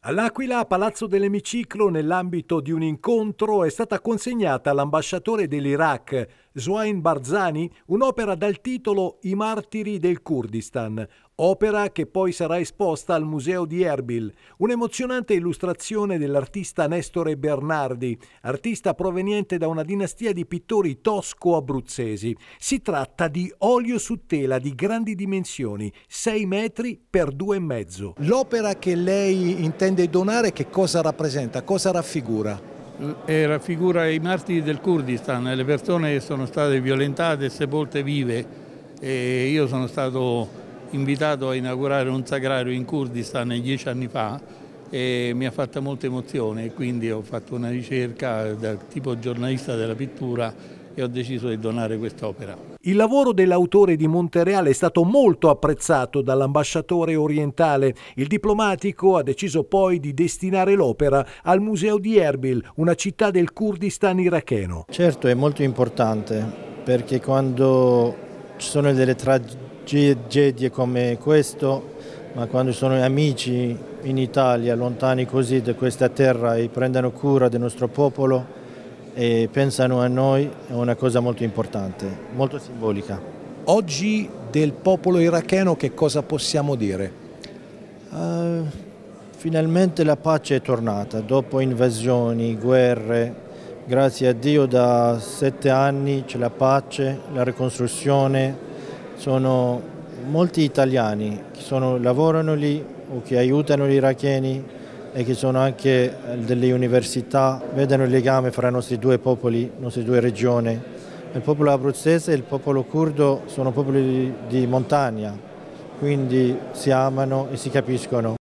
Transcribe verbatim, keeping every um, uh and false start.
All'Aquila, a Palazzo dell'Emiciclo, nell'ambito di un incontro, è stata consegnata all'ambasciatore dell'Iraq, Swain Barzani, un'opera dal titolo I martiri del Kurdistan, opera che poi sarà esposta al Museo di Erbil, un'emozionante illustrazione dell'artista Nestore Bernardi, artista proveniente da una dinastia di pittori tosco-abruzzesi. Si tratta di olio su tela di grandi dimensioni, sei metri per due e mezzo. L'opera che lei intende donare che cosa rappresenta, cosa raffigura? E raffigura i martiri del Kurdistan, le persone che sono state violentate e sepolte vive. E io sono stato invitato a inaugurare un sagrario in Kurdistan dieci anni fa e mi ha fatto molta emozione, e quindi ho fatto una ricerca da tipo giornalista della pittura e ho deciso di donare quest'opera. Il lavoro dell'autore di Montereale è stato molto apprezzato dall'ambasciatore orientale. Il diplomatico ha deciso poi di destinare l'opera al Museo di Erbil, una città del Kurdistan iracheno. Certo, è molto importante perché quando ci sono delle tragedie come questo, ma quando sono amici in Italia, lontani così da questa terra e prendono cura del nostro popolo e pensano a noi, è una cosa molto importante, molto simbolica. Oggi del popolo iracheno che cosa possiamo dire? Uh, finalmente la pace è tornata, dopo invasioni, guerre, grazie a Dio da sette anni c'è la pace, la ricostruzione, sono molti italiani che sono, lavorano lì o che aiutano gli iracheni e che sono anche delle università, vedono il legame fra i nostri due popoli, le nostre due regioni. Il popolo abruzzese e il popolo curdo sono popoli di montagna, quindi si amano e si capiscono.